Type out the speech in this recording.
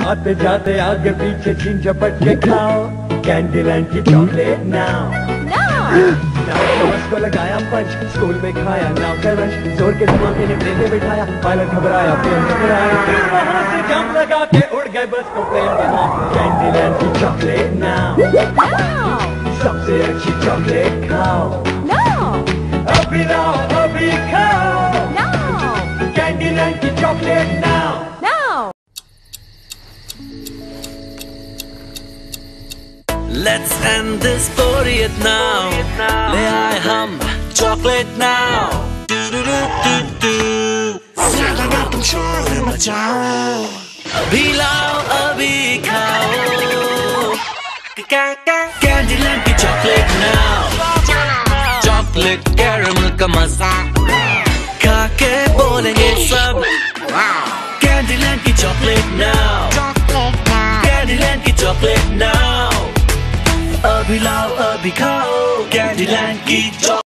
आते जाते आगे पीछे छीन झपट के खाओ कैंडीलैंड की चॉकलेट नाउ। नाउ को लगाया पंच, स्कूल में खाया नाव का लंच, जोर के धमाके ने प्लेन में बिठाया, पायलट घबराया प्लेन घबराया, फिर वहां से जंप लगा के उड़ गए बस को प्लेन बना। कैंडीलैंड की चॉकलेट नाउ, सबसे अच्छी चॉकलेट खाओ। अभी लाओ अभी खाओ, कैंडीलैंड की chocolate now. Let's end this period now. ले आए हम chocolate now. Do do do do do. ज़्यादा तुम शोर मचाओ, अभी लाओ अभी खाओ। Candyland की chocolate now. Chocolate caramel का मजा खा के बोलेंगे सब। Candyland की chocolate now. Candyland की chocolate now. अभी लाओ अभी खाओ कैंडीलैंड की